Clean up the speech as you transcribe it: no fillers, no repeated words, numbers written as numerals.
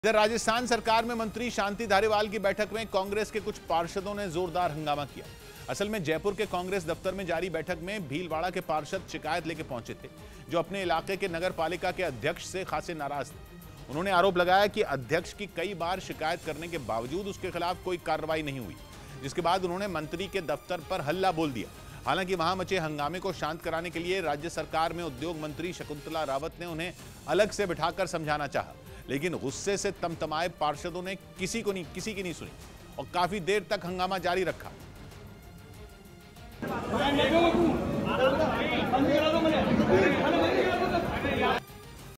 इधर राजस्थान सरकार में मंत्री शांति धारीवाल की बैठक में कांग्रेस के कुछ पार्षदों ने जोरदार हंगामा किया। असल में जयपुर के कांग्रेस दफ्तर में जारी बैठक में भीलवाड़ा के पार्षद शिकायत लेके पहुंचे थे, जो अपने इलाके के नगर पालिका के अध्यक्ष से खासे नाराज थे। उन्होंने आरोप लगाया कि अध्यक्ष की कई बार शिकायत करने के बावजूद उसके खिलाफ कोई कार्रवाई नहीं हुई, जिसके बाद उन्होंने मंत्री के दफ्तर पर हल्ला बोल दिया। हालांकि वहां मचे हंगामे को शांत कराने के लिए राज्य सरकार में उद्योग मंत्री शकुंतला रावत ने उन्हें अलग से बिठाकर समझाना चाहा, लेकिन गुस्से से तमतमाए पार्षदों ने किसी की नहीं सुनी और काफी देर तक हंगामा जारी रखा।